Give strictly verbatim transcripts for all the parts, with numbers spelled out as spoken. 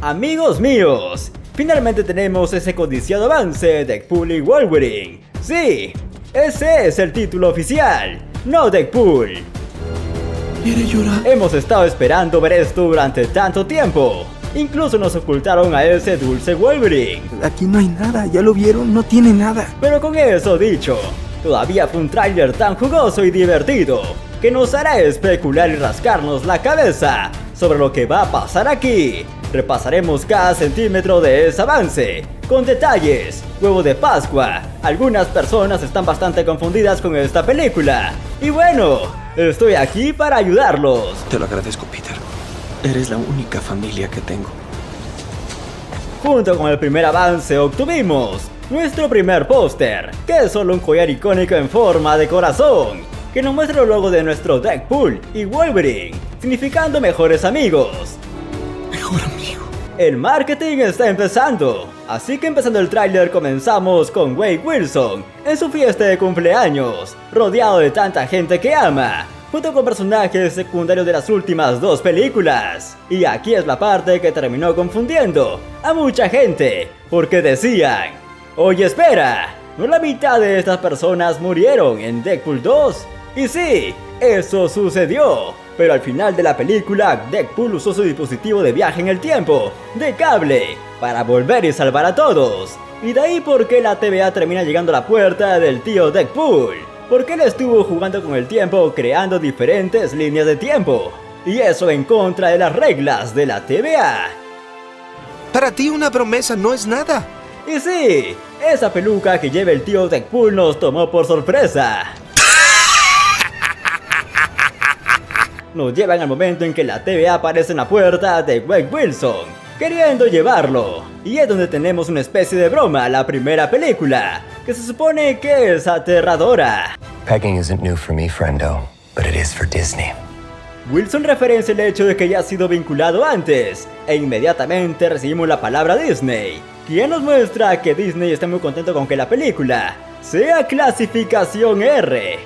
Amigos míos, finalmente tenemos ese codiciado avance de Deadpool y Wolverine. Sí, ese es el título oficial, no Deadpool. ¿Quiere llorar? Hemos estado esperando ver esto durante tanto tiempo. Incluso nos ocultaron a ese dulce Wolverine. Aquí no hay nada, ¿ya lo vieron? No tiene nada. Pero con eso dicho, todavía fue un tráiler tan jugoso y divertido que nos hará especular y rascarnos la cabeza sobre lo que va a pasar aquí. Repasaremos cada centímetro de ese avance, con detalles, huevo de Pascua. Algunas personas están bastante confundidas con esta película. Y bueno, estoy aquí para ayudarlos. Te lo agradezco, Peter. Eres la única familia que tengo. Junto con el primer avance obtuvimos nuestro primer póster, que es solo un collar icónico en forma de corazón, que nos muestra el logo de nuestro Deadpool y Wolverine, significando mejores amigos. Mejor amigo. El marketing está empezando, así que empezando el tráiler comenzamos con Wade Wilson en su fiesta de cumpleaños, rodeado de tanta gente que ama, junto con personajes secundarios de las últimas dos películas. Y aquí es la parte que terminó confundiendo a mucha gente, porque decían: oye, espera, ¿no la mitad de estas personas murieron en Deadpool dos? Y sí, eso sucedió, pero al final de la película, Deadpool usó su dispositivo de viaje en el tiempo, de cable, para volver y salvar a todos. Y de ahí por qué la T V A termina llegando a la puerta del tío Deadpool, porque él estuvo jugando con el tiempo creando diferentes líneas de tiempo, y eso en contra de las reglas de la T V A. Para ti una promesa no es nada. Y sí, esa peluca que lleva el tío Deadpool nos tomó por sorpresa. Nos llevan al momento en que la T V A aparece en la puerta de Wade Wilson, queriendo llevarlo. Y es donde tenemos una especie de broma a la primera película, que se supone que es aterradora. Pegging isn't new for me, friendo, but it is for Disney. Wilson referencia el hecho de que ya ha sido vinculado antes, e inmediatamente recibimos la palabra Disney, quien nos muestra que Disney está muy contento con que la película sea clasificación R.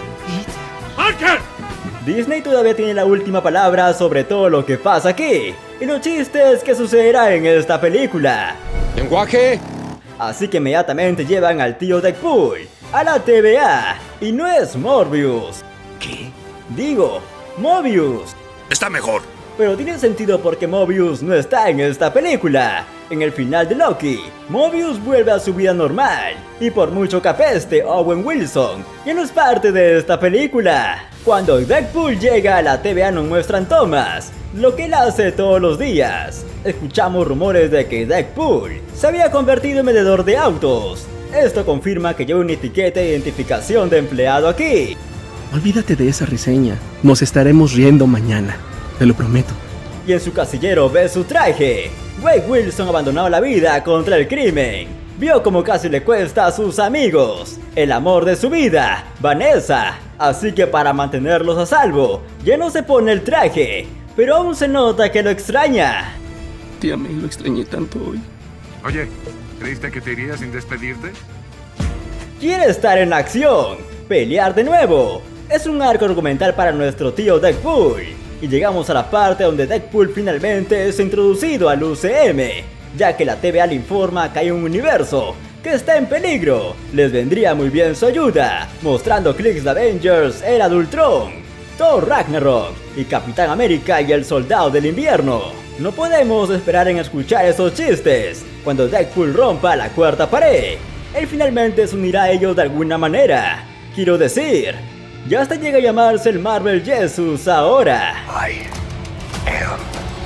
¡Parker! Disney todavía tiene la última palabra sobre todo lo que pasa aquí, y los chistes que sucederá en esta película. ¡Lenguaje! Así que inmediatamente llevan al tío Deadpool a la T V A, y no es Morbius. ¿Qué? Digo, Mobius. Está mejor. Pero tiene sentido porque Mobius no está en esta película. En el final de Loki, Mobius vuelve a su vida normal, y por mucho que apeste Owen Wilson, ya no es parte de esta película. Cuando Deadpool llega a la T V A nos muestran tomas, lo que él hace todos los días. Escuchamos rumores de que Deadpool se había convertido en vendedor de autos. Esto confirma que lleva una etiqueta de identificación de empleado aquí. Olvídate de esa reseña. Nos estaremos riendo mañana. Te lo prometo. Y en su casillero ve su traje. Wade Wilson abandonó la vida contra el crimen. Vio como casi le cuesta a sus amigos el amor de su vida, Vanessa. Así que para mantenerlos a salvo, ya no se pone el traje, pero aún se nota que lo extraña. Tía May, lo extrañé tanto hoy. Oye, ¿creíste que te irías sin despedirte? Quiere estar en acción, pelear de nuevo. Es un arco argumental para nuestro tío Deadpool. Y llegamos a la parte donde Deadpool finalmente es introducido al U C M, ya que la T V A le informa que hay un universo que está en peligro. Les vendría muy bien su ayuda, mostrando clics de Avengers, Era de Ultron, Thor Ragnarok y Capitán América y el Soldado del Invierno. No podemos esperar en escuchar esos chistes cuando Deadpool rompa la cuarta pared. Él finalmente se unirá a ellos de alguna manera. Quiero decir, ya hasta llega a llamarse el Marvel Jesus ahora. I am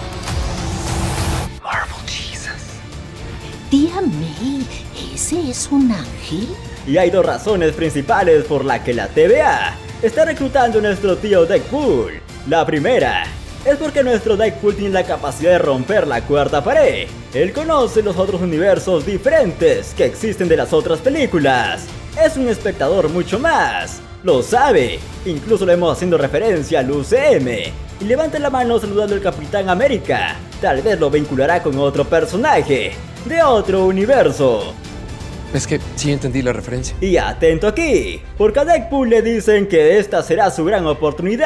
Marvel Jesus. Tía May, ¿ese es un ángel? Y hay dos razones principales por las que la T V A está reclutando a nuestro tío Deadpool. La primera es porque nuestro Deadpool tiene la capacidad de romper la cuarta pared. Él conoce los otros universos diferentes que existen de las otras películas. Es un espectador mucho más. Lo sabe, incluso lo hemos haciendo referencia al U C M. Y levanta la mano saludando al Capitán América. Tal vez lo vinculará con otro personaje de otro universo. Es que sí entendí la referencia. Y atento aquí, porque a Deadpool le dicen que esta será su gran oportunidad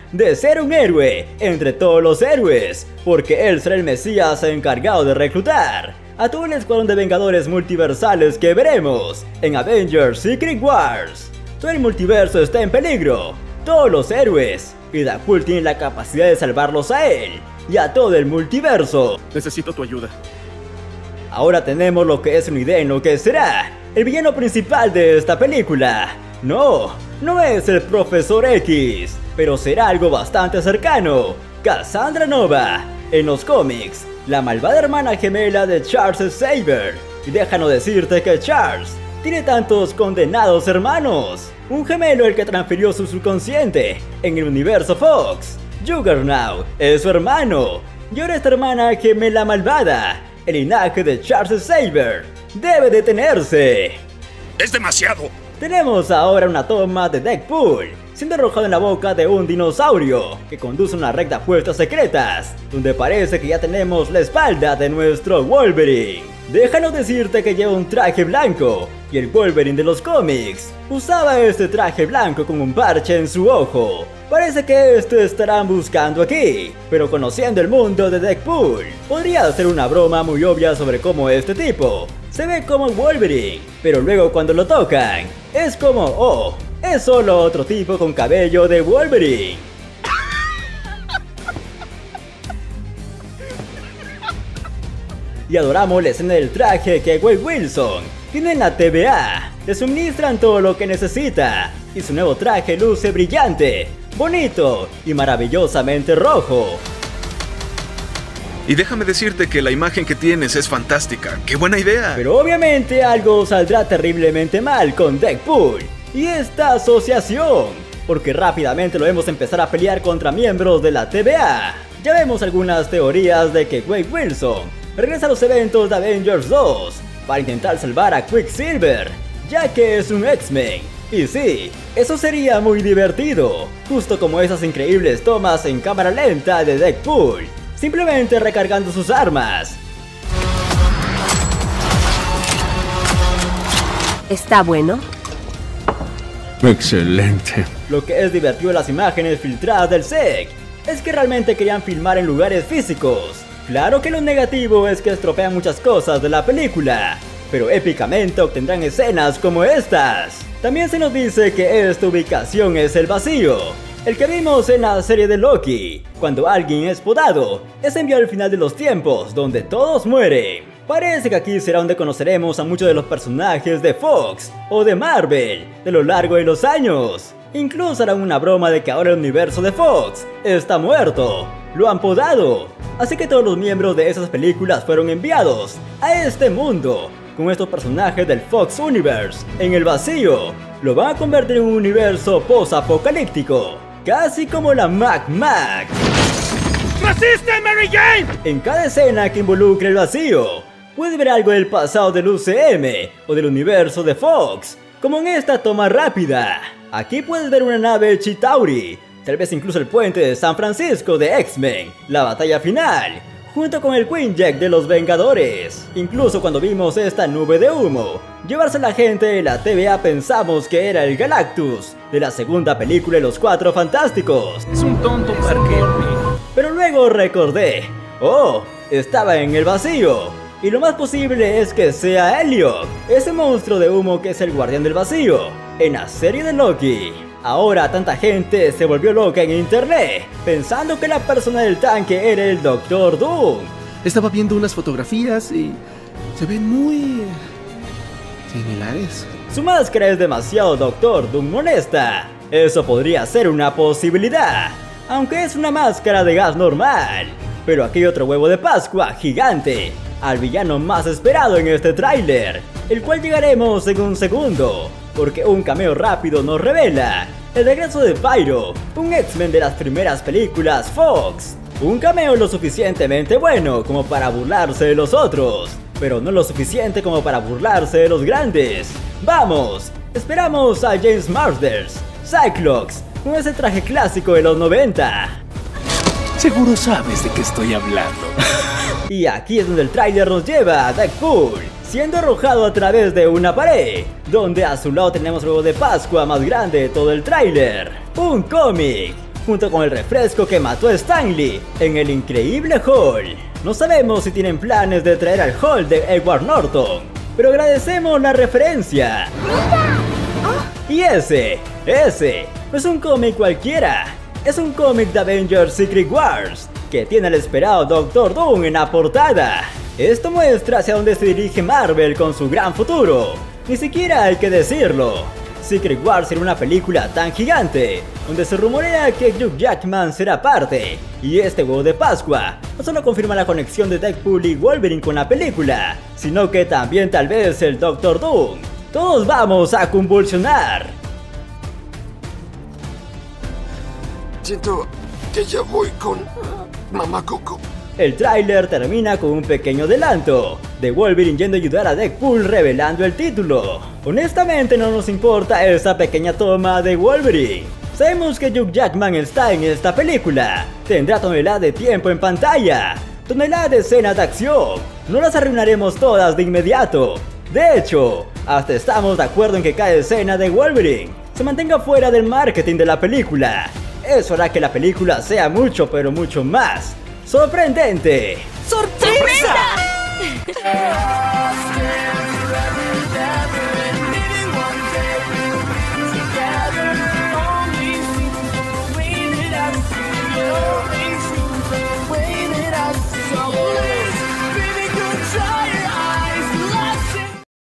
de ser un héroe entre todos los héroes, porque él será el Mesías encargado de reclutar a todo el escuadrón de Vengadores multiversales que veremos en Avengers Secret Wars. Todo el multiverso está en peligro, todos los héroes, y Deadpool tiene la capacidad de salvarlos a él y a todo el multiverso. Necesito tu ayuda. Ahora tenemos lo que es una idea en lo que será el villano principal de esta película. No, no es el Profesor X, pero será algo bastante cercano, Cassandra Nova. En los cómics, la malvada hermana gemela de Charles Xavier. Y déjanos decirte que Charles tiene tantos condenados hermanos. Un gemelo el que transfirió su subconsciente en el universo Fox. Juggernaut es su hermano. Y ahora esta hermana gemela malvada, el linaje de Charles Xavier, debe detenerse. ¡Es demasiado! Tenemos ahora una toma de Deadpool siendo arrojado en la boca de un dinosaurio que conduce a una recta puertas secretas, donde parece que ya tenemos la espalda de nuestro Wolverine. Déjanos decirte que lleva un traje blanco, y el Wolverine de los cómics usaba este traje blanco con un parche en su ojo. Parece que esto estarán buscando aquí, pero conociendo el mundo de Deadpool, podría ser una broma muy obvia sobre cómo este tipo se ve como Wolverine, pero luego cuando lo tocan, es como, oh, es solo otro tipo con cabello de Wolverine. Y adoramos la escena del traje que Wade Wilson tiene en la T V A. Le suministran todo lo que necesita, y su nuevo traje luce brillante, bonito y maravillosamente rojo. Y déjame decirte que la imagen que tienes es fantástica. ¡Qué buena idea! Pero obviamente algo saldrá terriblemente mal con Deadpool y esta asociación, porque rápidamente lo vemos empezar a pelear contra miembros de la T V A. Ya vemos algunas teorías de que Wade Wilson regresa a los eventos de Avengers dos para intentar salvar a Quicksilver, ya que es un X-Men. Y sí, eso sería muy divertido, justo como esas increíbles tomas en cámara lenta de Deadpool, simplemente recargando sus armas. ¿Está bueno? Excelente. Lo que es divertido de las imágenes filtradas del S E C es que realmente querían filmar en lugares físicos. Claro que lo negativo es que estropean muchas cosas de la película, pero épicamente obtendrán escenas como estas. También se nos dice que esta ubicación es el vacío, el que vimos en la serie de Loki. Cuando alguien es podado, es enviado al final de los tiempos, donde todos mueren. Parece que aquí será donde conoceremos a muchos de los personajes de Fox o de Marvel de lo largo de los años. Incluso harán una broma de que ahora el universo de Fox está muerto, lo han podado. Así que todos los miembros de esas películas fueron enviados a este mundo, con estos personajes del Fox Universe en el vacío. Lo van a convertir en un universo post-apocalíptico, casi como la Mac Mac. ¡Resiste, Mary Jane! En cada escena que involucre el vacío, puede ver algo del pasado del U C M o del universo de Fox, como en esta toma rápida. Aquí puedes ver una nave Chitauri, tal vez incluso el puente de San Francisco de X-Men, la batalla final, junto con el Queen Jack de los Vengadores. Incluso cuando vimos esta nube de humo llevarse a la gente de la T V A, pensamos que era el Galactus de la segunda película de los Cuatro Fantásticos. Es un tonto Parker. Pero luego recordé, oh, estaba en el vacío, y lo más posible es que sea Elliot, ese monstruo de humo que es el guardián del vacío, en la serie de Loki. Ahora tanta gente se volvió loca en internet, pensando que la persona del tanque era el Doctor Doom. Estaba viendo unas fotografías y se ven muy similares. Su máscara es demasiado Doctor Doom molesta. Eso podría ser una posibilidad, aunque es una máscara de gas normal. Pero aquí hay otro huevo de Pascua gigante, al villano más esperado en este tráiler, el cual llegaremos en un segundo, porque un cameo rápido nos revela el regreso de Pyro, un X-Men de las primeras películas Fox. Un cameo lo suficientemente bueno como para burlarse de los otros, pero no lo suficiente como para burlarse de los grandes. ¡Vamos! Esperamos a James Marsters, Cyclops, con ese traje clásico de los noventa. Seguro sabes de qué estoy hablando. Y aquí es donde el tráiler nos lleva a Deadpool siendo arrojado a través de una pared, donde a su lado tenemos el huevo de Pascua más grande de todo el tráiler, un cómic. junto con el refresco que mató a Stanley en el increíble Hulk. No sabemos si tienen planes de traer al Hulk de Edward Norton, pero agradecemos la referencia. Y ese, ese, no es un cómic cualquiera, es un cómic de Avengers Secret Wars, que tiene al esperado Doctor Doom en la portada. Esto muestra hacia dónde se dirige Marvel con su gran futuro, ni siquiera hay que decirlo. Secret Wars será una película tan gigante, donde se rumorea que Hugh Jackman será parte, y este huevo de Pascua no solo confirma la conexión de Deadpool y Wolverine con la película, sino que también tal vez el Doctor Doom. Todos vamos a convulsionar. Siento que ya voy con Mamá Coco. El tráiler termina con un pequeño adelanto de Wolverine yendo a ayudar a Deadpool revelando el título. Honestamente no nos importa esa pequeña toma de Wolverine. Sabemos que Hugh Jackman está en esta película. Tendrá tonelada de tiempo en pantalla, tonelada de escenas de acción. No las arruinaremos todas de inmediato. De hecho, hasta estamos de acuerdo en que cada escena de Wolverine se mantenga fuera del marketing de la película. Eso hará que la película sea mucho pero mucho más sorprendente. ¡Sorpresa!